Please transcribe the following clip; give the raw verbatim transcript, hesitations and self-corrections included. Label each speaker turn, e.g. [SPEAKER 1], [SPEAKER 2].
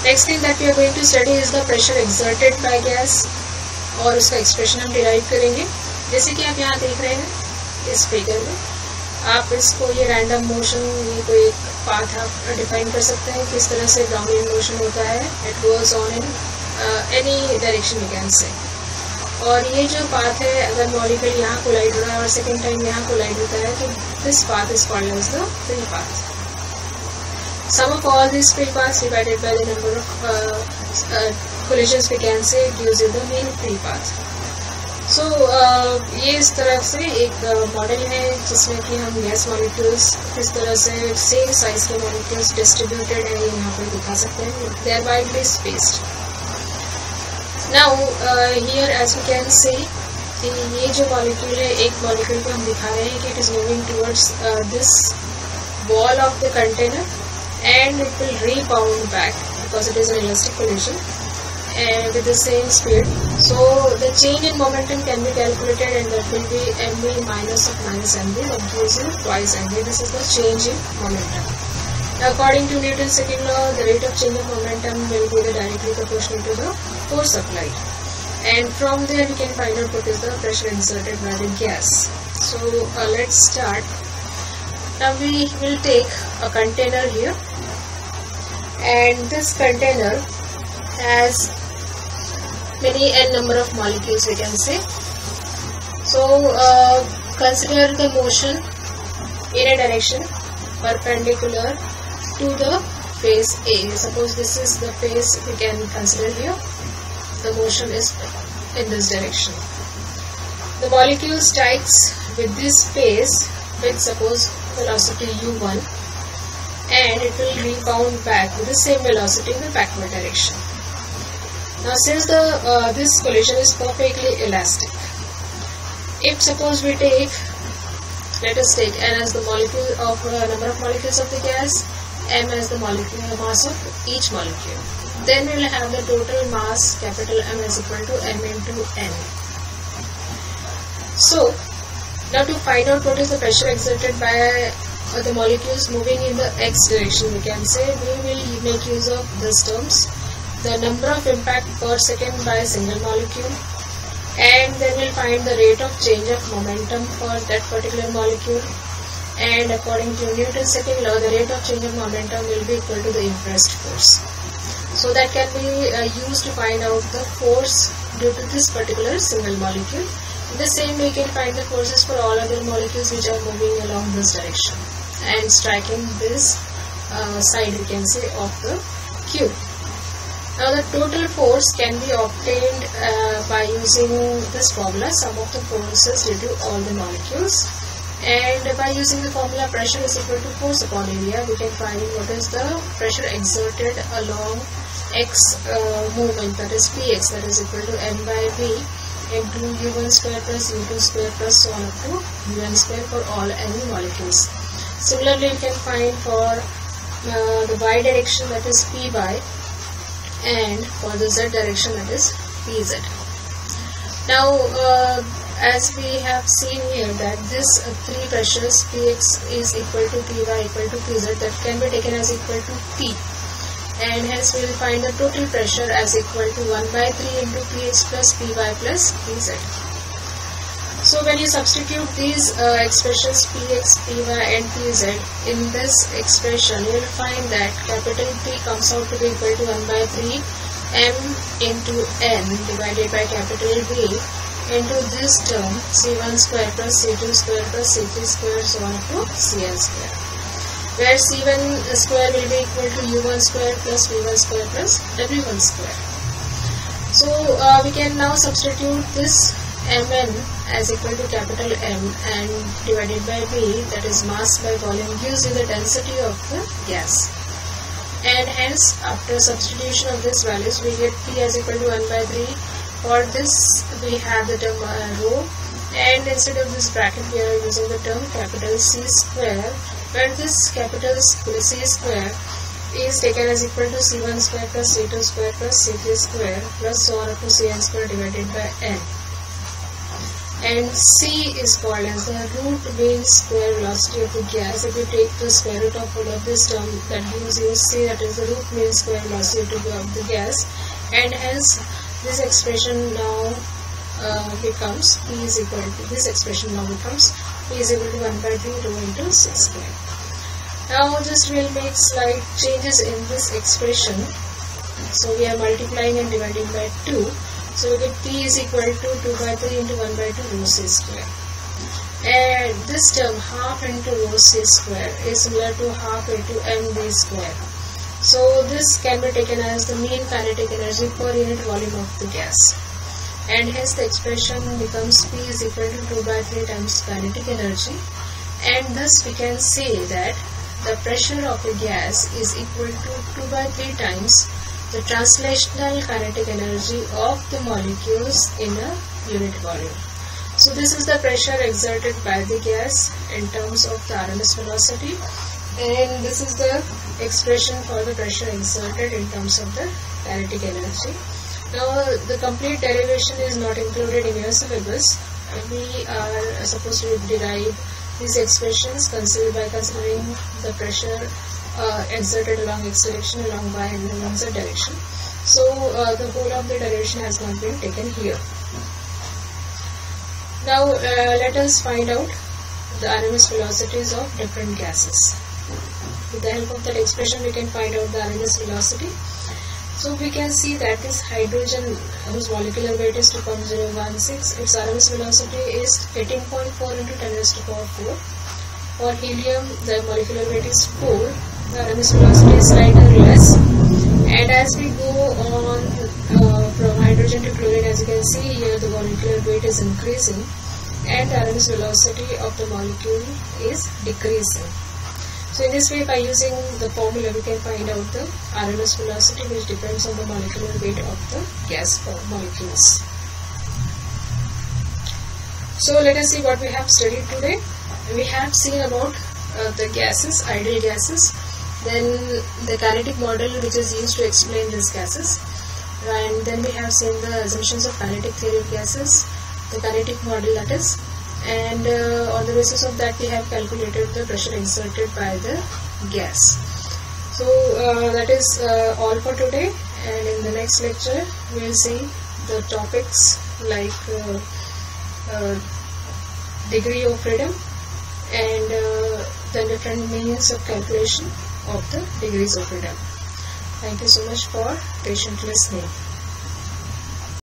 [SPEAKER 1] Next thing that we are going to study is the pressure exerted by gas, और उसका expression हम derive करेंगे। जैसे कि आप यहाँ देख रहे हैं इस फिगर में, आप इसको ये रैंडम मोशन, ये कोई एक पाथ आप डिफाइन कर सकते हैं किस तरह से ब्राउनियन मोशन होता है। It goes on in any direction you can say. और ये जो पाथ है, अगर मॉलिक्यूल यहाँ कोलाइड हो रहा है और सेकेंड टाइम यहाँ कोलाइड होता है, तो this path is called as the free path. Sum of all these free paths divided by the number of uh, uh, collisions we can say gives you the mean free path. So uh, ये इस तरह से एक model uh, है जिसमें कि हम gas molecules किस तरह से सेम साइज के मॉलिक्यूल्स डिस्ट्रीब्यूटेड है यहाँ पर दिखा सकते हैं। They are widely spaced. Now uh, here as we can see कि ये जो मॉलिक्यूल है, एक मॉलिक्यूल को हम दिखा रहे हैं कि it is moving towards uh, this wall of the container and it will rebound back because it is an elastic collision and with the same speed. So the change in momentum can be calculated and that will be mv minus of minus mv, that gives you twice mv. This is the change in momentum. Now, according to Newton's second law, the rate of change of momentum will be directly proportional to the force applied, and from there we can find out what is the pressure exerted by the gas. So uh, let's start. Now we will take a container here, and this container has many n number of molecules we can say. So uh, consider the motion in a direction perpendicular to the face A. Suppose this is the face we can consider here. The motion is in this direction. The molecule strikes with this face with suppose velocity u one, and it will rebound back with the same velocity in the backward direction. Now since the uh, this collision is perfectly elastic, if suppose we take, let us take n as the molecule of uh, number of molecules of the gas, m as the molecule mass of each molecule, then we will have the total mass capital M is equal to m into n. So now to find out what is the pressure exerted by uh, the molecules moving in the x direction, we can say we will make use of these terms: the number of impact per second by a single molecule, and then we'll find the rate of change of momentum for that particular molecule, and according to Newton's second law, the rate of change of momentum will be equal to the impressed force. So that can be uh, used to find out the force due to this particular single molecule. In the same way, you can find the forces for all other molecules which are moving along this direction and striking this uh, side, we can say, of the cube. Now the total force can be obtained uh, by using this formula, sum of the forces due to all the molecules, and by using the formula pressure is equal to force upon area, we can find what is the pressure exerted along x uh, movement, that is px, that is equal to m by v into u one square plus u two square plus so on up to un square for all any molecules. Similarly, you can find for uh, the y direction, that is p by, and for the z direction, that is pz. Now uh, as we have seen here that this uh, three pressures px is equal to py equal to pz, that can be taken as equal to p, and hence we will find the total pressure as equal to one by three into px plus py plus pz. So when you substitute these uh, expressions px, py and pz in this expression, you will find that capital P comes out to be equal to one by three m into n divided by capital V into this term c one square plus c two square plus c three square so on to cn square, where c one square will be equal to u one square plus v one square plus w one square. So uh, we can now substitute this mn as equal to capital M and divided by V, that is mass by volume, gives you the density of the gas. And hence after substitution of these values we get P as equal to one by three. For this we have the term uh, rho, and instead of this bracket we are using the term capital C square, where this capital C square is taken as equal to c one square plus c two square plus c three square plus so on up to cn square divided by n. and C is called as the root mean square velocity of the gas. If you take the square root of all of this term, that gives you C, that is the root mean square velocity of the gas, and hence this expression now uh, becomes P is equal to, this expression now becomes P is equal to one by three rho into C square. Now just we'll make slight changes in this expression. So we are multiplying and dividing by two. So we get P is equal to two by three into one by two rho C square. And this term half into rho C square is similar to half into mv square. So this can be taken as the mean kinetic energy per unit volume of the gas. And hence the expression becomes P is equal to two by three times kinetic energy. And thus we can say that the pressure of a gas is equal to two by three times the translational kinetic energy of the molecules in a unit volume. So this is the pressure exerted by the gas in terms of the R M S velocity, and this is the expression for the pressure exerted in terms of the kinetic energy. Now the complete derivation is not included in your syllabus. We are supposed to derive these expressions considered by considering the pressure uh, exerted along x direction, along y, and along z direction. So uh, the whole of the derivation has not been taken here. Now uh, let us find out the R M S velocities of different gases. With the help of that expression we can find out the R M S velocity. So we can see that this hydrogen, whose molecular weight is two point zero one six, its R M S velocity is eighteen point four into ten raised to the power four. For helium, the molecular weight is four, the R M S velocity is slightly less. And as we go on uh, from hydrogen to chlorine, as you can see here, the molecular weight is increasing and the R M S velocity of the molecule is decreasing. So in this way, by using the formula, we can find out the R M S velocity, which depends on the molecular weight of the gas molecules. So let us see what we have studied today. We have seen about uh, the gases, ideal gases, then the kinetic model which is used to explain these gases, and then we have seen the assumptions of kinetic theory of gases, the kinetic model that is, and uh, on the basis of that we have calculated the pressure exerted by the gas. So uh, that is uh, all for today, and in the next lecture we will see the topics like uh, uh, degree of freedom and uh, the different means of calculation of the degrees of freedom. Thank you so much for patient listening.